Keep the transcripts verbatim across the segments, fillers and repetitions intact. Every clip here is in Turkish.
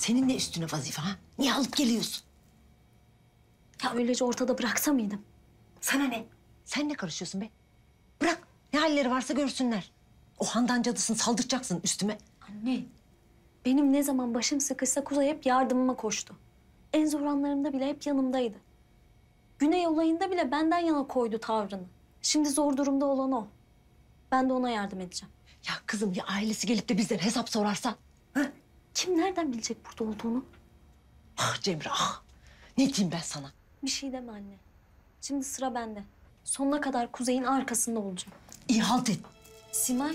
Senin ne üstüne vazife ha? Niye alıp geliyorsun? Ya öylece ortada bıraksa mıydım? Sana ne? Sen ne karışıyorsun be? Bırak. Ne halleri varsa görsünler. O Handan cadısını saldıracaksın üstüme. Anne, benim ne zaman başım sıkışsa Kuzey hep yardımıma koştu. En zor anlarımda bile hep yanımdaydı. Güney olayında bile benden yana koydu tavrını. Şimdi zor durumda olan o. Ben de ona yardım edeceğim. Ya kızım ya ailesi gelip de bizden hesap sorarsa? Ha? Kim nereden bilecek burada olduğunu? Ah Cemre ah. Ne diyeyim ben sana? Bir şey deme anne. Şimdi sıra bende. Sonuna kadar Kuzey'in arkasında olacağım. İyi halt et. Simay,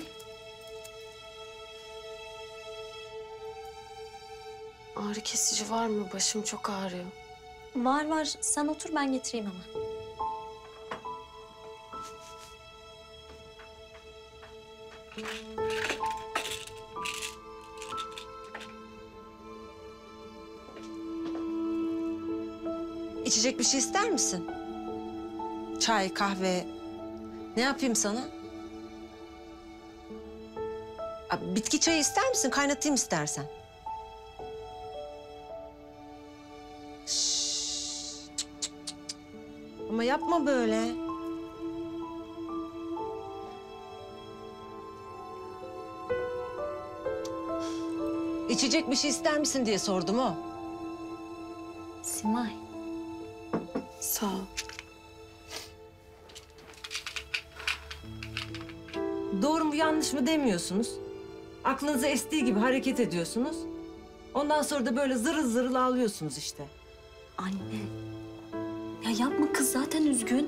Ağrı kesici var mı? Başım çok ağrıyor. var var. Sen otur, ben getireyim hemen. İçecek bir şey ister misin? Çay, kahve. Ne yapayım sana? Aa, bitki çayı ister misin? Kaynatayım istersen. Şşş, cık, cık, cık, cık. Ama yapma böyle. İçecek bir şey ister misin diye sordum o. Simay, Sağ ol. Doğru mu yanlış mı demiyorsunuz. Aklınıza estiği gibi hareket ediyorsunuz. Ondan sonra da böyle zırıl zırıl ağlıyorsunuz işte. anne. Ya yapma, kız zaten üzgün.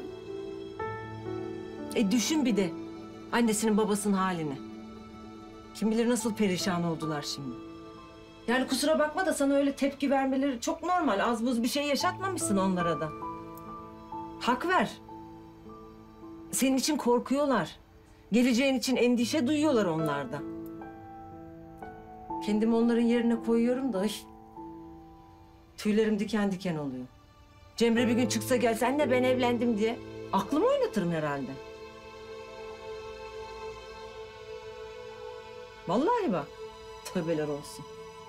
E düşün bir de annesinin babasının halini. Kim bilir nasıl perişan oldular şimdi. Yani kusura bakma da sana öyle tepki vermeleri çok normal. Az buz bir şey yaşatmamışsın onlara da. Hak ver. Senin için korkuyorlar. Geleceğin için endişe duyuyorlar onlar da. Kendimi onların yerine koyuyorum da ay, tüylerim diken diken oluyor. Cemre bir gün çıksa gelse anne ben evlendim diye aklımı oynatırım herhalde. Vallahi bak, tövbeler olsun.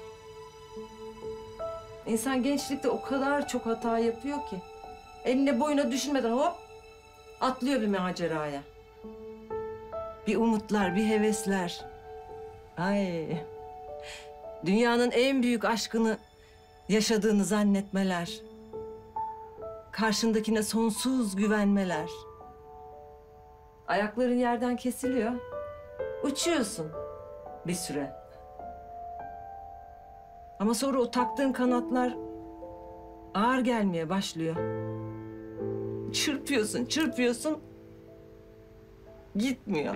İnsan gençlikte o kadar çok hata yapıyor ki. Eline boyuna düşünmeden hop atlıyor bir maceraya. Bir umutlar, bir hevesler. Ay. Dünyanın en büyük aşkını yaşadığını zannetmeler. Karşındakine sonsuz güvenmeler. Ayakların yerden kesiliyor. Uçuyorsun bir süre. Ama sonra o taktığın kanatlar ağır gelmeye başlıyor. Çırpıyorsun, çırpıyorsun. Gitmiyor.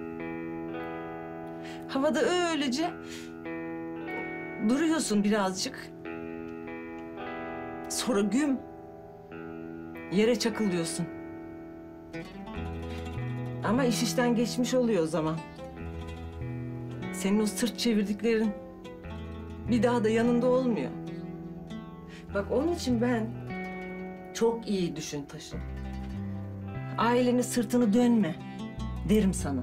Havada öylece duruyorsun birazcık. Sonra güm yere çakılıyorsun. Ama iş işten geçmiş oluyor o zaman. Senin o sırt çevirdiklerin bir daha da yanında olmuyor. Bak onun için ben çok iyi düşün taşın. Ailenin sırtını dönme derim sana.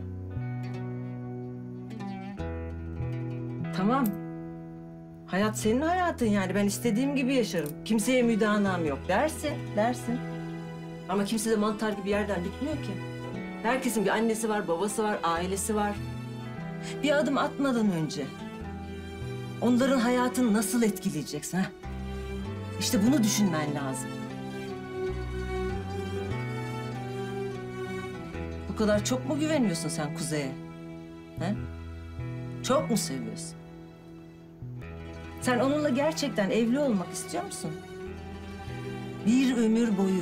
Tamam. Hayat senin hayatın yani. Ben istediğim gibi yaşarım. Kimseye müdanam yok derse dersin. Ama kimse de mantar gibi yerden bitmiyor ki. Herkesin bir annesi var, babası var, ailesi var. Bir adım atmadan önce onların hayatını nasıl etkileyeceksin ha? İşte bunu düşünmen lazım. Bu kadar çok mu güveniyorsun sen Kuzey'e? He? Çok mu seviyorsun? Sen onunla gerçekten evli olmak istiyor musun? Bir ömür boyu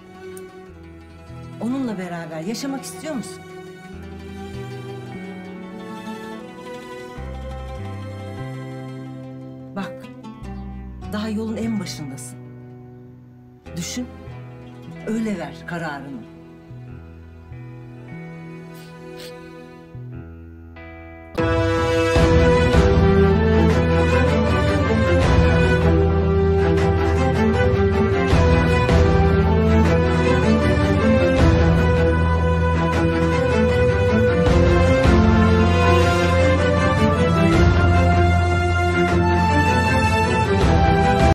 onunla beraber yaşamak istiyor musun? Bak, daha yolun en başındasın. Düşün, öyle ver kararını.